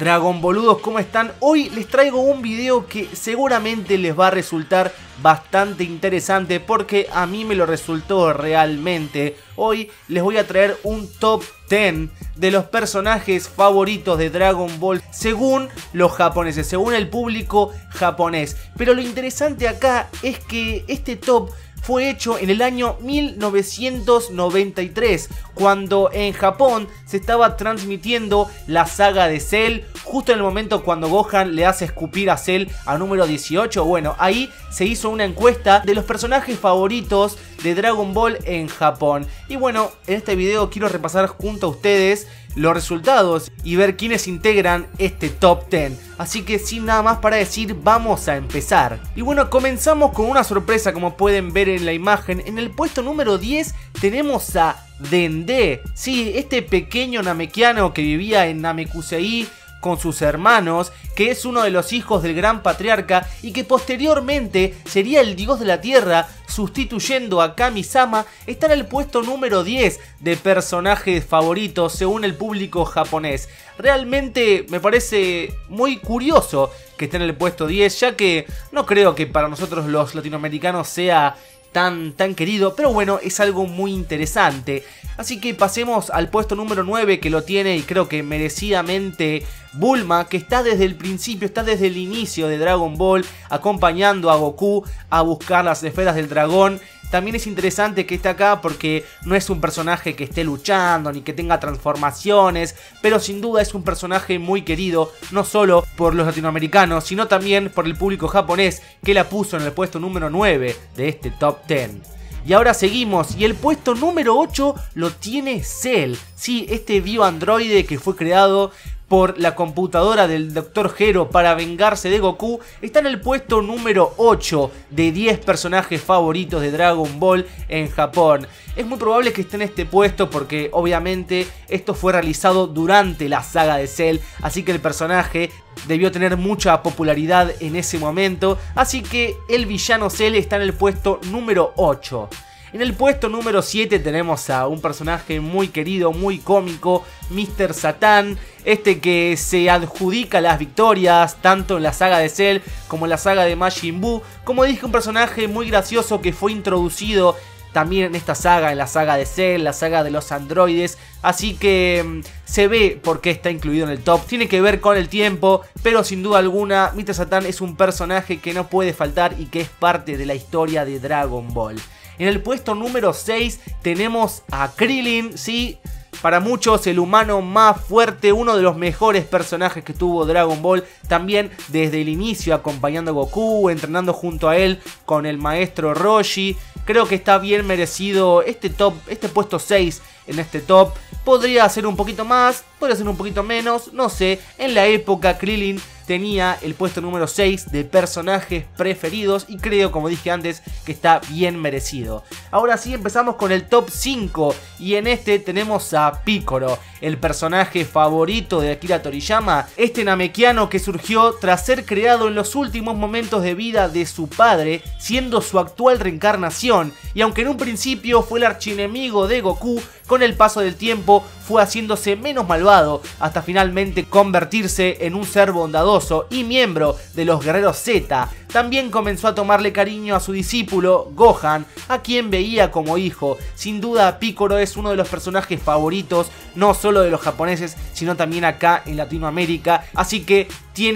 Dragon Boludos, ¿cómo están? Hoy les traigo un video que seguramente les va a resultar bastante interesante porque a mí me lo resultó realmente. Hoy les voy a traer un top 10 de los personajes favoritos de Dragon Ball según los japoneses, según el público japonés. Pero lo interesante acá es que este top fue hecho en el año 1993, cuando en Japón se estaba transmitiendo la saga de Cell, justo en el momento cuando Gohan le hace escupir a Cell a número 18. Bueno, ahí se hizo una encuesta de los personajes favoritos de Dragon Ball en Japón. Y bueno, en este video quiero repasar junto a ustedes los resultados y ver quiénes integran este top 10. Así que sin nada más para decir, vamos a empezar. Y bueno, comenzamos con una sorpresa, como pueden ver en la imagen. En el puesto número 10 tenemos a Dende. Sí, este pequeño namekiano que vivía en Namekusei con sus hermanos, que es uno de los hijos del gran patriarca y que posteriormente sería el dios de la tierra, sustituyendo a Kami-sama. Está en el puesto número 10 de personajes favoritos según el público japonés. Realmente me parece muy curioso que esté en el puesto 10, ya que no creo que para nosotros los latinoamericanos sea tan querido, pero bueno, es algo muy interesante. Así que pasemos al puesto número 9, que lo tiene, y creo que merecidamente, Bulma, que está desde el principio, está desde el inicio de Dragon Ball, acompañando a Goku a buscar las esferas del dragón. También es interesante que esté acá porque no es un personaje que esté luchando ni que tenga transformaciones, pero sin duda es un personaje muy querido, no solo por los latinoamericanos, sino también por el público japonés, que la puso en el puesto número 9 de este top 10. Y ahora seguimos, y el puesto número 8 lo tiene Cell. Sí, este bioandroide que fue creado por la computadora del Dr. Gero para vengarse de Goku, está en el puesto número 8 de 10 personajes favoritos de Dragon Ball en Japón. Es muy probable que esté en este puesto porque obviamente esto fue realizado durante la saga de Cell, así que el personaje debió tener mucha popularidad en ese momento, así que el villano Cell está en el puesto número 8. En el puesto número 7 tenemos a un personaje muy querido, muy cómico, Mr. Satan, este que se adjudica las victorias tanto en la saga de Cell como en la saga de Majin Buu. Como dije, un personaje muy gracioso que fue introducido también en esta saga, en la saga de Cell, la saga de los androides. Así que se ve por qué está incluido en el top. Tiene que ver con el tiempo, pero sin duda alguna Mr. Satan es un personaje que no puede faltar y que es parte de la historia de Dragon Ball. En el puesto número 6 tenemos a Krillin, sí, para muchos el humano más fuerte, uno de los mejores personajes que tuvo Dragon Ball, también desde el inicio acompañando a Goku, entrenando junto a él con el maestro Roshi. Creo que está bien merecido este top, este puesto 6 en este top. Podría ser un poquito más, podría ser un poquito menos, no sé. En la época Krillin tenía el puesto número 6 de personajes preferidos y creo, como dije antes, que está bien merecido. Ahora sí, empezamos con el top 5 y en este tenemos a Piccolo, el personaje favorito de Akira Toriyama, este namekiano que surgió tras ser creado en los últimos momentos de vida de su padre, siendo su actual reencarnación, y aunque en un principio fue el archienemigo de Goku, con el paso del tiempo fue haciéndose menos malvado hasta finalmente convertirse en un ser bondadoso y miembro de los guerreros Z. También comenzó a tomarle cariño a su discípulo Gohan, a quien veía como hijo. Sin duda Piccolo es uno de los personajes favoritos, no solo de los japoneses, sino también acá en Latinoamérica. Así que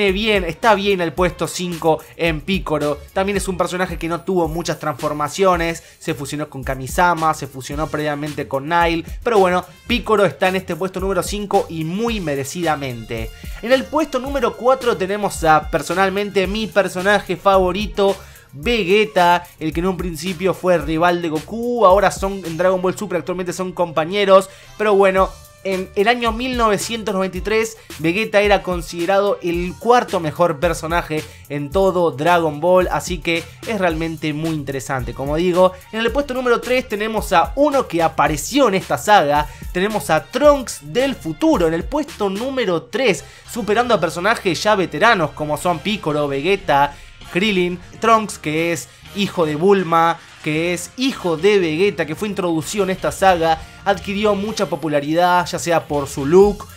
está bien el puesto 5 en Piccolo. También es un personaje que no tuvo muchas transformaciones, se fusionó con Kami-sama, se fusionó previamente con Nail, pero bueno, Piccolo está en este puesto número 5 y muy merecidamente. En el puesto número 4 tenemos a personalmente mi personaje favorito, Vegeta, el que en un principio fue rival de Goku, ahora son en Dragon Ball Super, actualmente son compañeros, pero bueno, en el año 1993 Vegeta era considerado el cuarto mejor personaje en todo Dragon Ball, así que es realmente muy interesante. Como digo, en el puesto número 3 tenemos a uno que apareció en esta saga, tenemos a Trunks del futuro en el puesto número 3, superando a personajes ya veteranos como son Piccolo, Vegeta, Krillin, Trunks, que es hijo de Bulma, que es hijo de Vegeta, que fue introducido en esta saga, adquirió mucha popularidad, ya sea por su look,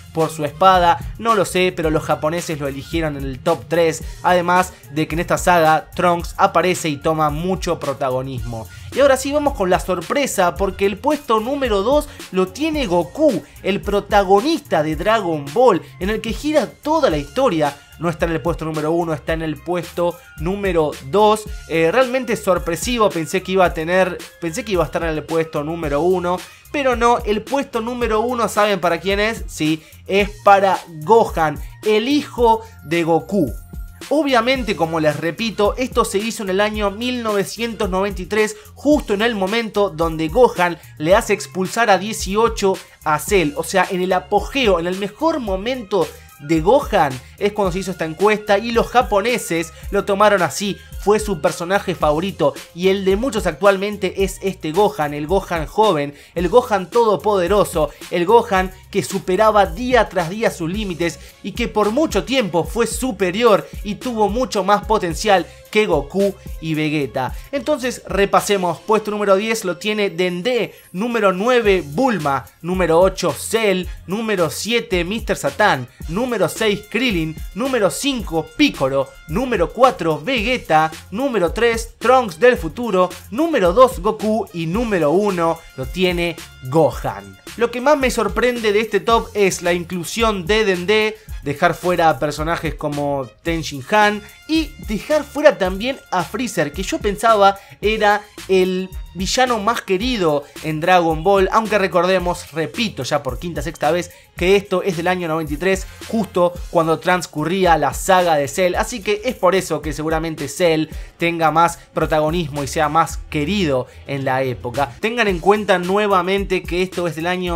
por su espada, no lo sé, pero los japoneses lo eligieron en el top 3, además de que en esta saga Trunks aparece y toma mucho protagonismo. Y ahora sí vamos con la sorpresa, porque el puesto número 2 lo tiene Goku, el protagonista de Dragon Ball, en el que gira toda la historia. No está en el puesto número 1, está en el puesto número 2. Realmente sorpresivo, pensé que iba a estar en el puesto número 1. Pero no, el puesto número 1, ¿saben para quién es? Sí, es para Gohan, el hijo de Goku. Obviamente, como les repito, esto se hizo en el año 1993, justo en el momento donde Gohan le hace expulsar a 18 a Cell. O sea, en el apogeo, en el mejor momento de Gohan es cuando se hizo esta encuesta y los japoneses lo tomaron así. Fue su personaje favorito y el de muchos actualmente es este Gohan, el Gohan joven, el Gohan todopoderoso, el Gohan que superaba día tras día sus límites y que por mucho tiempo fue superior y tuvo mucho más potencial que Goku y Vegeta. Entonces repasemos: puesto número 10 lo tiene Dende, número 9 Bulma, número 8 Cell, número 7 Mr. Satan, número 6 Krillin, número 5 Piccolo, número 4 Vegeta, número 3 Trunks del futuro, número 2 Goku y número 1 lo tiene Gohan. Lo que más me sorprende de este top es la inclusión de Dende, dejar fuera a personajes como Ten Shin Han y dejar fuera también a Freezer, que yo pensaba era el villano más querido en Dragon Ball, aunque recordemos, repito ya por quinta, sexta vez, que esto es del año 93, justo cuando transcurría la saga de Cell, así que es por eso que seguramente Cell tenga más protagonismo y sea más querido en la época. Tengan en cuenta nuevamente que esto es del año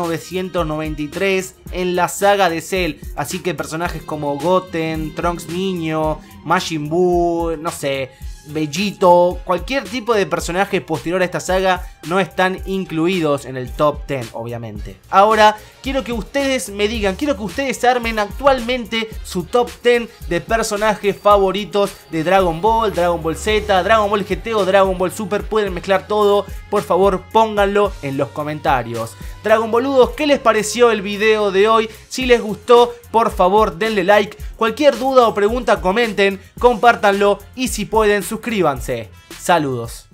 1993 en la saga de Cell, así que personajes como Goten, Trunks niño, Majin Buu, no sé, Vegito, cualquier tipo de personaje posterior a esta saga no están incluidos en el top 10, obviamente. Ahora quiero que ustedes me digan, quiero que ustedes armen actualmente su top 10 de personajes favoritos de Dragon Ball, Dragon Ball Z, Dragon Ball GT o Dragon Ball Super. Pueden mezclar todo, por favor pónganlo en los comentarios. Dragon Boludos, ¿qué les pareció el video de hoy? Si les gustó, por favor denle like. Cualquier duda o pregunta comenten, compártanlo y si pueden suscríbanse. Saludos.